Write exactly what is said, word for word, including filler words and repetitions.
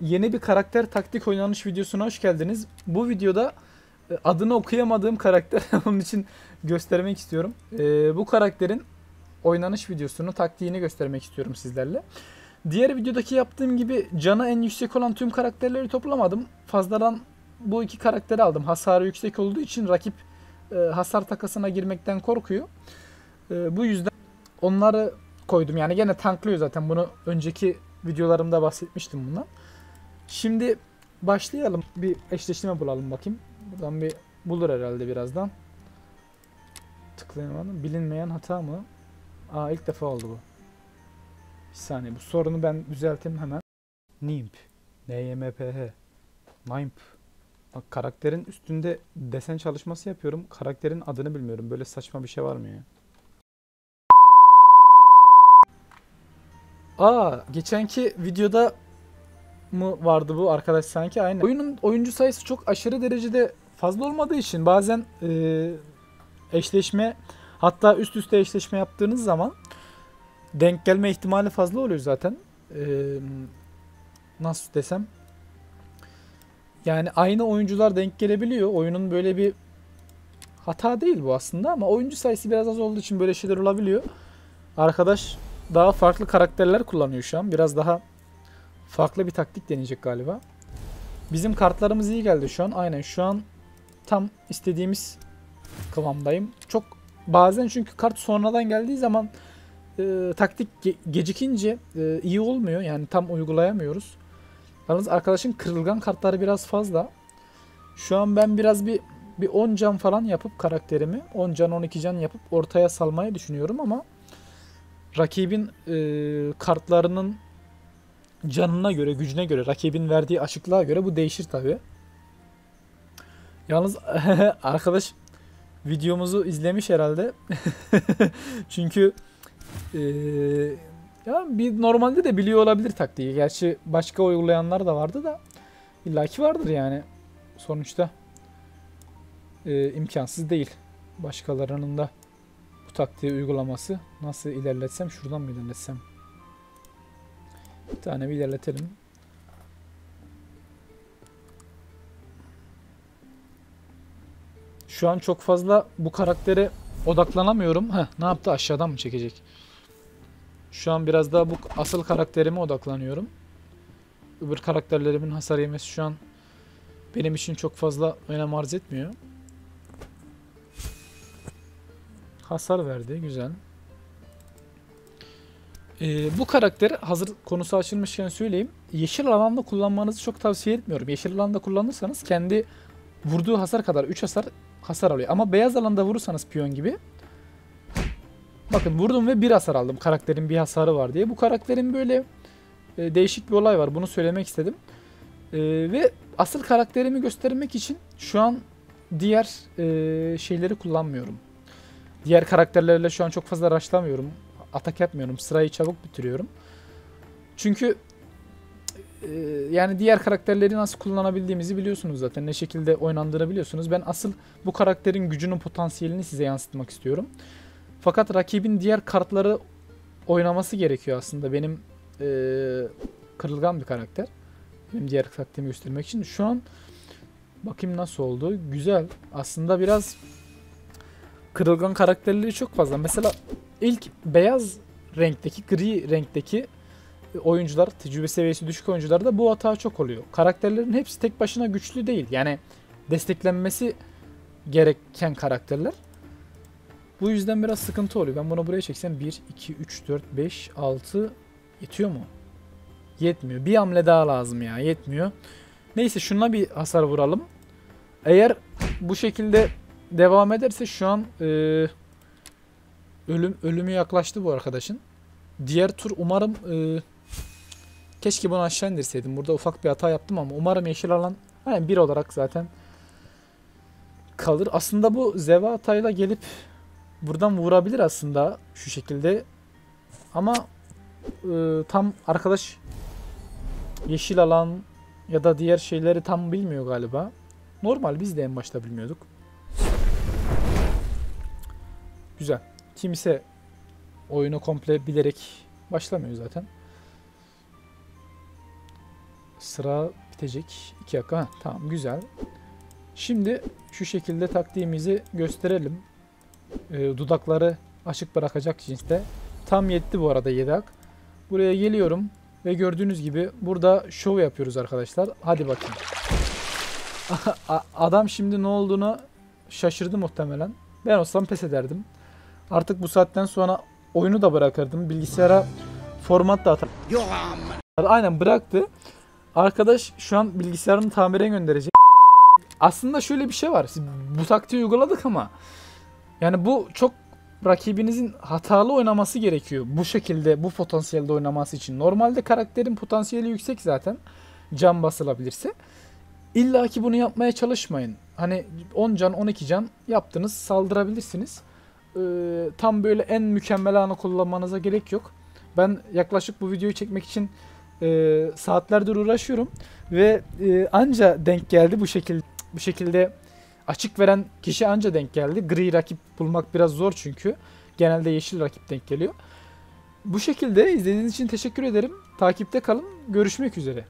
Yeni bir karakter taktik oynanış videosuna hoş geldiniz. Bu videoda e, adını okuyamadığım karakter onun için göstermek istiyorum. E, bu karakterin oynanış videosunu, taktiğini göstermek istiyorum sizlerle. Diğer videodaki yaptığım gibi canı en yüksek olan tüm karakterleri toplamadım. Fazladan bu iki karakteri aldım. Hasarı yüksek olduğu için rakip e, hasar takasına girmekten korkuyor. E, bu yüzden onları koydum. Yani gene tanklıyor zaten. Bunu önceki videolarımda bahsetmiştim bundan. Şimdi başlayalım. Bir eşleştirme bulalım bakayım. Buradan bir bulur herhalde birazdan. Tıklayamadım. Bilinmeyen hata mı? Aa, ilk defa oldu bu. Bir saniye, bu sorunu ben düzelteyim hemen. Nimp. N Y M P H. Nimp. Bak, karakterin üstünde desen çalışması yapıyorum. Karakterin adını bilmiyorum. Böyle saçma bir şey var mı ya? Aa, geçenki videoda mı vardı bu arkadaş sanki? Aynen. Oyunun oyuncu sayısı çok aşırı derecede fazla olmadığı için bazen e, eşleşme, hatta üst üste eşleşme yaptığınız zaman denk gelme ihtimali fazla oluyor zaten. E, nasıl desem? Yani aynı oyuncular denk gelebiliyor. Oyunun böyle bir hata değil bu aslında ama oyuncu sayısı biraz az olduğu için böyle şeyler olabiliyor. Arkadaş daha farklı karakterler kullanıyor şu an. Biraz daha farklı bir taktik deneyecek galiba. Bizim kartlarımız iyi geldi şu an. Aynen, şu an tam istediğimiz kıvamdayım. Çok bazen çünkü kart sonradan geldiği zaman e, taktik ge- gecikince e, iyi olmuyor. Yani tam uygulayamıyoruz. Yalnız arkadaşın kırılgan kartları biraz fazla. Şu an ben biraz bir bir on can falan yapıp karakterimi on can on iki can yapıp ortaya salmayı düşünüyorum ama rakibin e, kartlarının canına göre, gücüne göre, rakibin verdiği açıklığa göre bu değişir tabi. Yalnız arkadaş videomuzu izlemiş herhalde. Çünkü e, ya bir normalde de biliyor olabilir taktiği. Gerçi başka uygulayanlar da vardı da illaki vardır yani. Sonuçta e, imkansız değil. Başkalarının da bu taktiği uygulaması. Nasıl ilerletsem? Şuradan mı ilerletsem? Bir tane bir ilerletelim. Şu an çok fazla bu karaktere odaklanamıyorum. Heh, ne yaptı? Aşağıdan mı çekecek? Şu an biraz daha bu asıl karakterime odaklanıyorum. Öbür karakterlerimin hasar yemesi şu an benim için çok fazla önem arz etmiyor. Hasar verdi. Güzel. Ee, bu karakteri hazır konusu açılmışken söyleyeyim. Yeşil alanda kullanmanızı çok tavsiye etmiyorum. Yeşil alanda kullanırsanız kendi vurduğu hasar kadar üç hasar hasar alıyor. Ama beyaz alanda vurursanız piyon gibi. Bakın, vurdum ve bir hasar aldım. Karakterin bir hasarı var diye. Bu karakterin böyle e, değişik bir olay var. Bunu söylemek istedim. E, ve asıl karakterimi göstermek için şu an diğer e, şeyleri kullanmıyorum. Diğer karakterlerle şu an çok fazla rushlamıyorum. Atak yapmıyorum. Sırayı çabuk bitiriyorum. Çünkü e, yani diğer karakterleri nasıl kullanabildiğimizi biliyorsunuz zaten. Ne şekilde oynandığını biliyorsunuz. Ben asıl bu karakterin gücünün potansiyelini size yansıtmak istiyorum. Fakat rakibin diğer kartları oynaması gerekiyor aslında. Benim e, kırılgan bir karakter. Benim diğer taktiğimi göstermek için. Şu an bakayım nasıl oldu. Güzel. Aslında biraz kırılgan karakterleri çok fazla. Mesela ilk beyaz renkteki, gri renkteki oyuncular, tecrübe seviyesi düşük oyuncularda bu hata çok oluyor. Karakterlerin hepsi tek başına güçlü değil. Yani desteklenmesi gereken karakterler. Bu yüzden biraz sıkıntı oluyor. Ben bunu buraya çeksem bir, iki, üç, dört, beş, altı yetiyor mu? Yetmiyor. Bir hamle daha lazım ya. Yetmiyor. Neyse, şuna bir hasar vuralım. Eğer bu şekilde devam ederse şu an e, ölüm ölümü yaklaştı bu arkadaşın. Diğer tur umarım e, keşke bunu aşağı indirseydim. Burada ufak bir hata yaptım ama umarım yeşil alan yani bir olarak zaten kalır. Aslında bu Zeva hatayla gelip buradan vurabilir aslında şu şekilde. Ama e, tam arkadaş yeşil alan ya da diğer şeyleri tam bilmiyor galiba. Normal, biz de en başta bilmiyorduk. Güzel. Kimse oyunu komple bilerek başlamıyor zaten. sıra bitecek. iki dakika. Heh, tamam güzel. Şimdi şu şekilde taktiğimizi gösterelim. Ee, dudakları açık bırakacak cinste. Tam yetti bu arada yedi hak. Buraya geliyorum ve gördüğünüz gibi burada şov yapıyoruz arkadaşlar. Hadi bakayım. Adam şimdi ne olduğunu şaşırdı muhtemelen. Ben olsam pes ederdim. Artık bu saatten sonra oyunu da bırakırdım. Bilgisayara format da atardım. Aynen bıraktı. Arkadaş şu an bilgisayarını tamire gönderecek. Aslında şöyle bir şey var. Bu taktiği uyguladık ama yani bu çok rakibinizin hatalı oynaması gerekiyor. Bu şekilde, bu potansiyelde oynaması için. Normalde karakterin potansiyeli yüksek zaten. Can basılabilirse. İlla ki bunu yapmaya çalışmayın. Hani on can, on iki can yaptınız, saldırabilirsiniz. Ee, tam böyle en mükemmel anı kullanmanıza gerek yok. Ben yaklaşık bu videoyu çekmek için e, saatlerdir uğraşıyorum ve e, anca denk geldi bu şekilde. Bu şekilde açık veren kişi anca denk geldi. Gri rakip bulmak biraz zor çünkü. Genelde yeşil rakip denk geliyor. Bu şekilde izlediğiniz için teşekkür ederim. Takipte kalın. Görüşmek üzere.